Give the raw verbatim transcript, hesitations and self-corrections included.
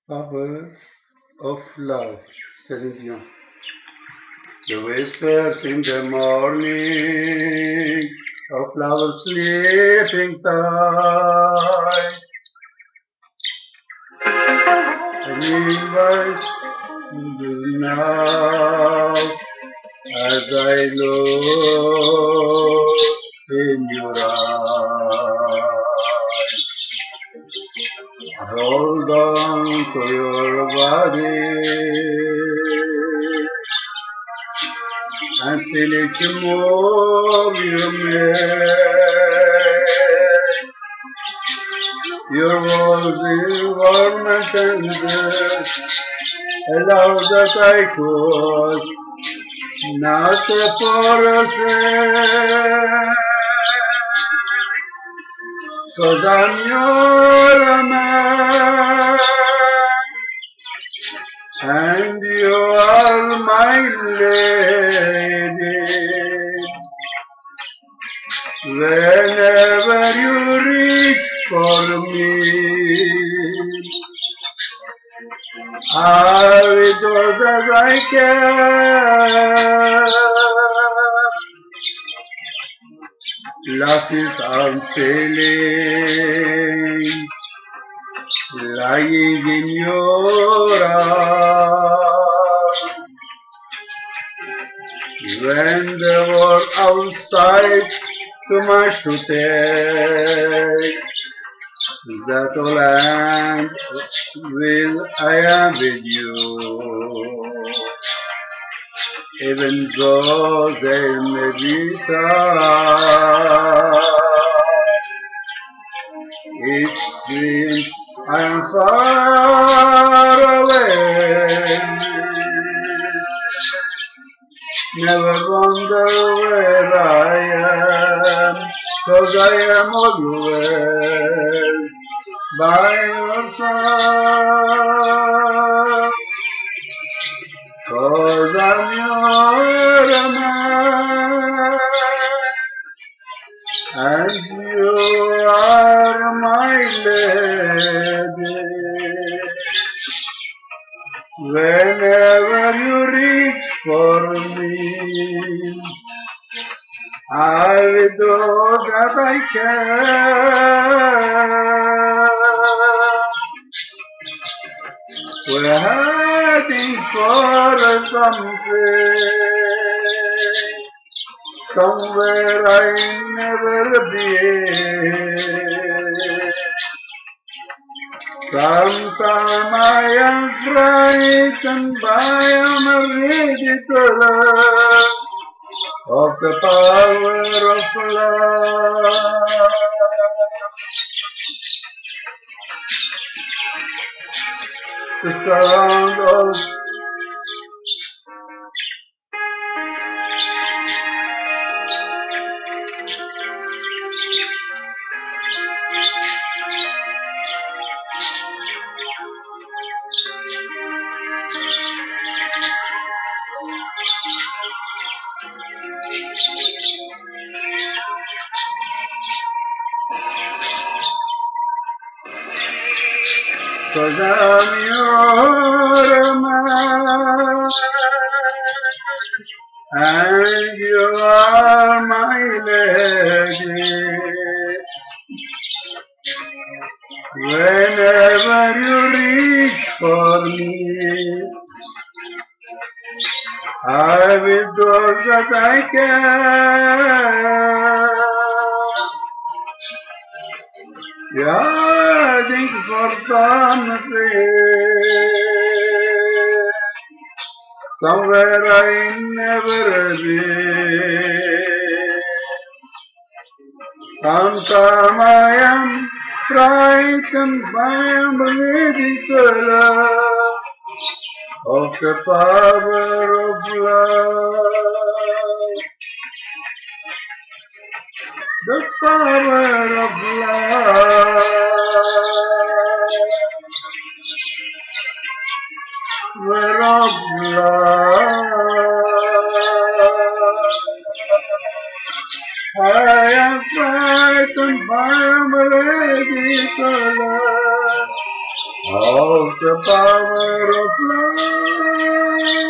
Power of love, Celine Dion. The whispers in the morning of flowers sleeping tight, and invite the now as I look in your eyes. Hold on to your body and feel it move you make. Your walls is warm and tender, allow that I could not for a second. Cause I'm your man, and you are my lady. Whenever you reach for me, I will do as I can. Love is I'm feeling lying in your arms. When the world outside too much to take, that all end with I am with you. Even though there may be time, it seems I am far away. Never wonder where I am, cause I am always by your side. Cause I'm your man, and you are my lady. Whenever you reach for me, I will do that I can. We're heading for something, somewhere I never been. Sometimes I am frightened by a ridiculous of the power of love. The sound of cause I'm your man, and you are my lady. Whenever you reach for me, I will do that I can. Yearning for something, somewhere I never been. Sometimes I am frightened by a ridiculous of the power of love, the power of love, whereof love. I am frightened by a ridiculous of the power of love.